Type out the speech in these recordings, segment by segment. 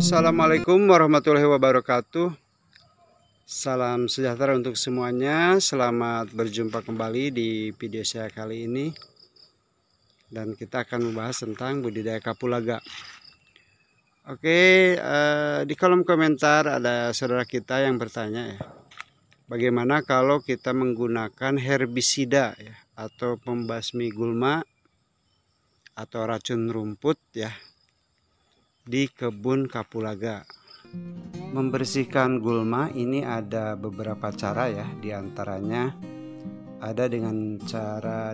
Assalamualaikum warahmatullahi wabarakatuh. Salam sejahtera untuk semuanya. Selamat berjumpa kembali di video saya kali ini. Dan kita akan membahas tentang budidaya kapulaga. Oke, di kolom komentar ada saudara kita yang bertanya ya, bagaimana kalau kita menggunakan herbisida ya, atau pembasmi gulma atau racun rumput ya di kebun kapulaga. Membersihkan gulma ini ada beberapa cara ya, diantaranya ada dengan cara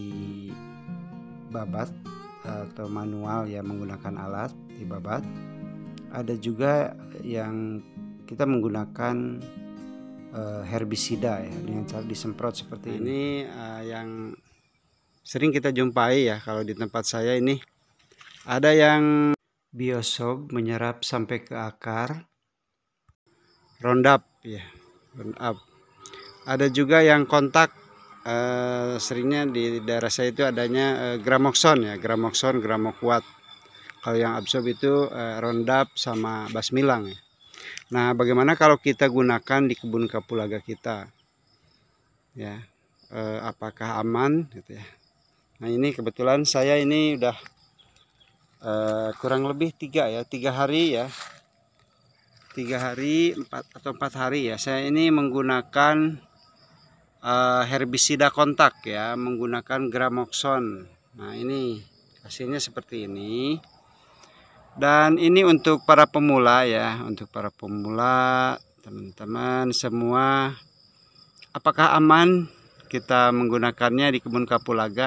dibabat atau manual ya, menggunakan alat dibabat. Ada juga yang kita menggunakan herbisida ya, dengan cara disemprot seperti ini. Yang sering kita jumpai ya kalau di tempat saya ini, ada yang Biosob menyerap sampai ke akar, Roundup ya, Roundup. Ada juga yang kontak, seringnya di daerah saya itu adanya Gramoxone ya, Gramoxone, Gramoquat. Kalau yang absorb itu Roundup sama basmilang ya. Nah, bagaimana kalau kita gunakan di kebun kapulaga kita ya, apakah aman gitu ya. Nah, ini kebetulan saya ini udah kurang lebih 3 hari ya, 3 hari 4 hari ya, saya ini menggunakan herbisida kontak ya, menggunakan Gramoxone. Nah, ini hasilnya seperti ini. Dan ini untuk para pemula ya, untuk para pemula teman-teman semua, apakah aman kita menggunakannya di kebun kapulaga?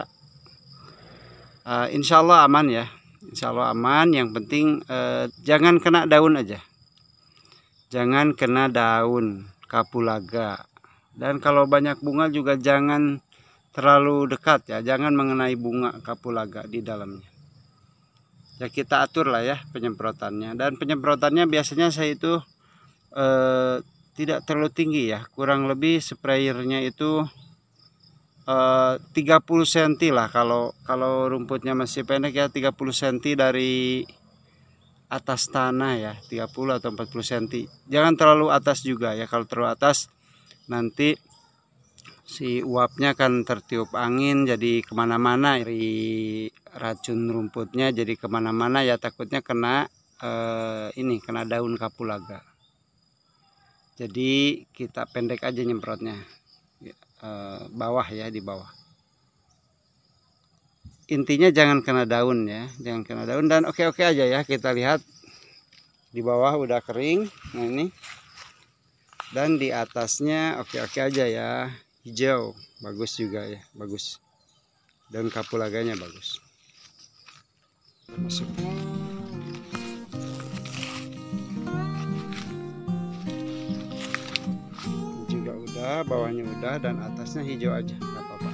Insya Allah aman ya, insya Allah aman. Yang penting jangan kena daun aja, jangan kena daun kapulaga. Dan kalau banyak bunga juga jangan terlalu dekat ya, jangan mengenai bunga kapulaga di dalamnya ya. Kita atur lah ya penyemprotannya. Dan penyemprotannya biasanya saya itu tidak terlalu tinggi ya, kurang lebih sprayernya itu 30 cm lah, kalau rumputnya masih pendek ya, 30 cm dari atas tanah ya, 30 atau 40 cm. Jangan terlalu atas juga ya, kalau terlalu atas nanti si uapnya akan tertiup angin jadi kemana-mana, dari racun rumputnya jadi kemana-mana ya, takutnya kena kena daun kapulaga. Jadi kita pendek aja nyemprotnya, bawah ya, di bawah. Intinya jangan kena daun ya, jangan kena daun. Dan oke-oke aja ya, kita lihat di bawah udah kering. Nah, ini dan di atasnya oke-oke aja ya, hijau, bagus juga ya, bagus. Daun kapulaganya bagus. Masuk. Juga udah, bawahnya udah, dan atasnya hijau aja, nggak apa-apa.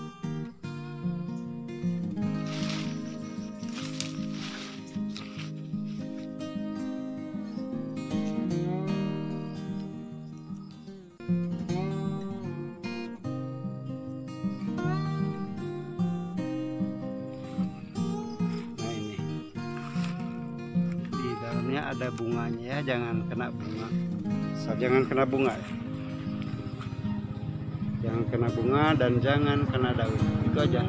Ada bunganya ya, jangan kena bunga, jangan kena bunga ya, jangan kena bunga dan jangan kena daun, itu aja.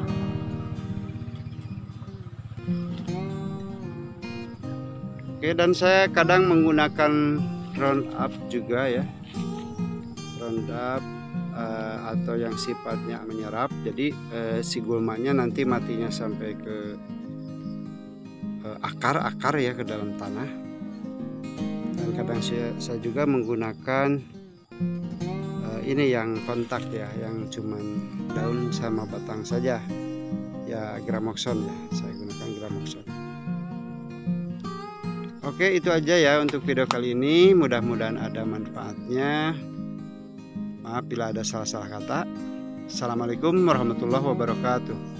Oke, dan saya kadang menggunakan Roundup juga ya, Roundup atau yang sifatnya menyerap, jadi si gulmanya nanti matinya sampai ke akar-akar ya, ke dalam tanah. Dan kadang saya juga menggunakan ini yang kontak ya, yang cuman daun sama batang saja ya, Gramoxone ya, saya gunakan Gramoxone. Oke, itu aja ya untuk video kali ini, mudah-mudahan ada manfaatnya. Maaf bila ada salah-salah kata. Assalamualaikum warahmatullahi wabarakatuh.